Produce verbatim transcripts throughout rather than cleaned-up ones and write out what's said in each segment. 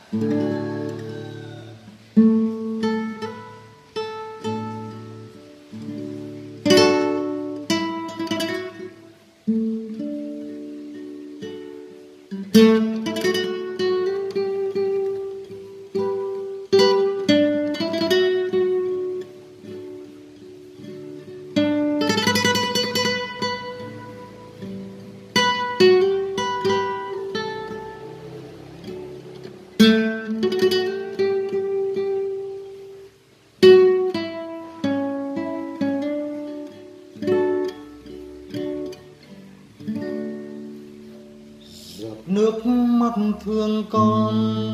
Nước mắt thương con,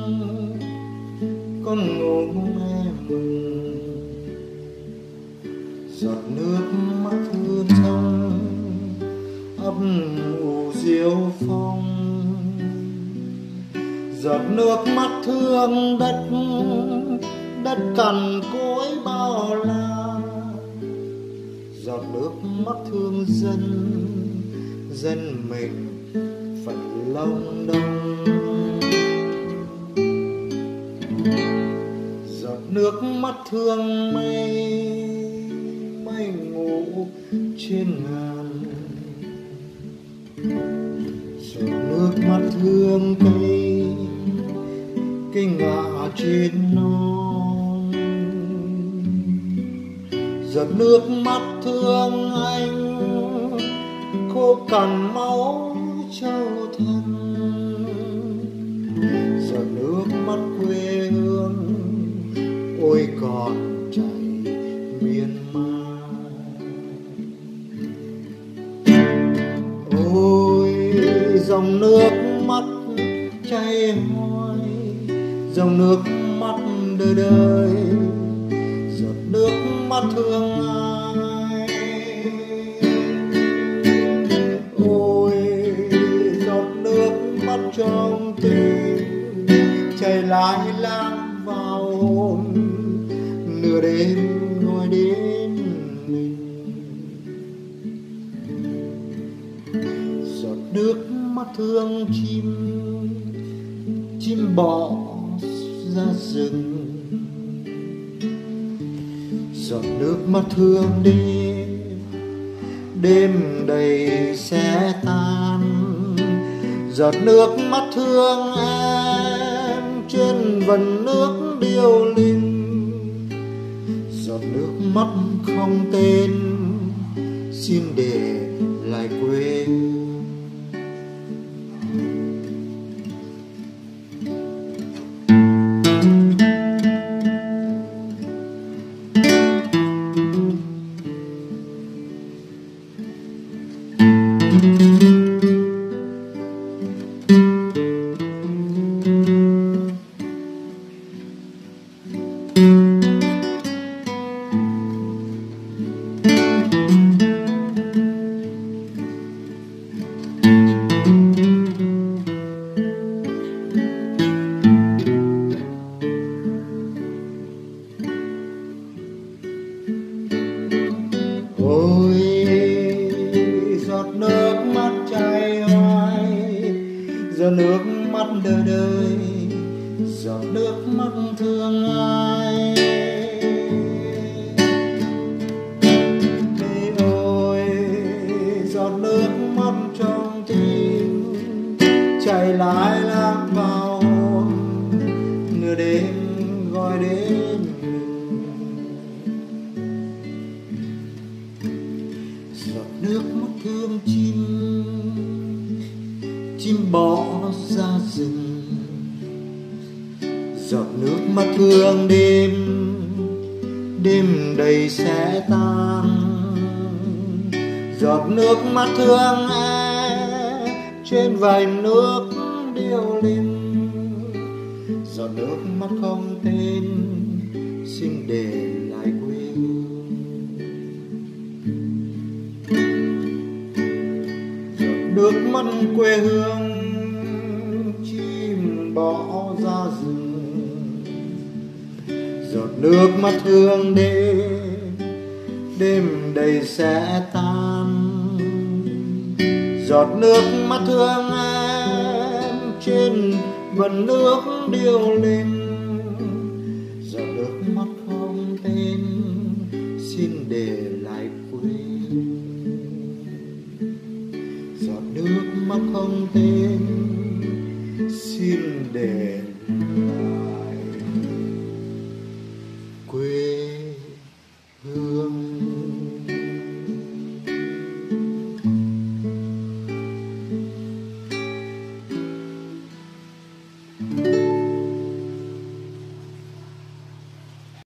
con ngủ em mừng. Giọt nước mắt thương trong ấp ủ diêu phong. Giọt nước mắt thương đất, đất cằn cỗi bao la. Giọt nước mắt thương dân, dân mình phận lòng đông. Giọt nước mắt thương mây, mây ngủ trên ngàn. Giọt nước mắt thương cây, cây ngã trên non. Giọt nước mắt thương anh, khô cằn máu châu thân. Giọt nước mắt quê hương, ôi còn chảy miên man. Ôi dòng nước mắt chảy hoài, dòng nước mắt đời đời. Giọt nước mắt thương ai, ôi giọt nước mắt trong tim chảy lại lang vào hồn. Nửa đêm ngồi đến mình. Giọt nước mắt thương chim, chim bỏ ra rừng. Giọt nước mắt thương đêm, đêm đầy sẽ tan. Giọt nước mắt thương em trên vần nước điêu linh. Giọt nước mắt không tên, xin để lại quê. Ôi giọt nước mắt chảy hoài, giọt nước mắt đời đời. Giọt nước mắt thương ai, ôi giọt nước mắt trong tim chảy lại lang vào hồn. Nửa đêm gọi đến giọt nước mắt thương chim, chim bỏ ra rừng. Giọt nước mắt thương đêm, đêm đầy sẽ tan. Giọt nước mắt thương em trên vành nước điêu linh. Giọt nước mắt không tên, xin để lại quê hương. Nước mắt quê hương, chim bỏ ra rừng. Giọt nước mắt thương đêm, đêm đầy sẽ tan. Giọt nước mắt thương em trên vẫn nước điêu linh. Giọt nước mắt không tên xin để lại quê.